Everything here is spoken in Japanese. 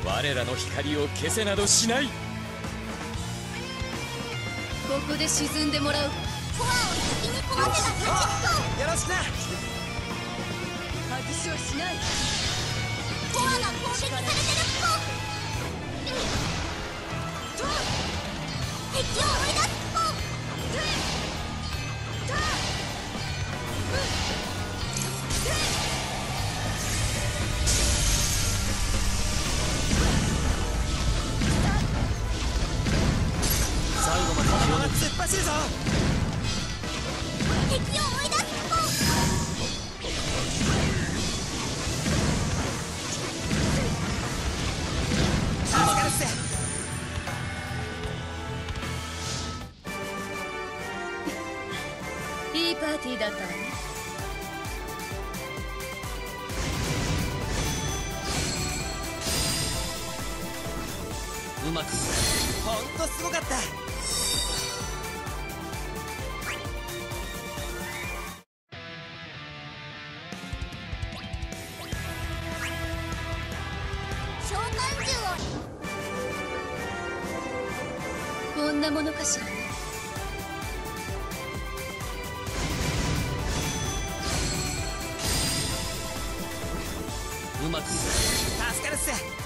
我らの光を消せなどしない。 ここで沈んでもらう。 コアを先に壊せば勝ちっよろしくな。 外しはしない。 と。コアが攻撃されてるっぽ。敵を追い出すっぽ。 最後までこのまま突っ走るぞ。 敵を追い出すっぽ。 助かるっす。 いいパーティーだったわね。 うまくほんとすごかった。 召喚獣を。 こんなものかしらね。 うまく助かるっす。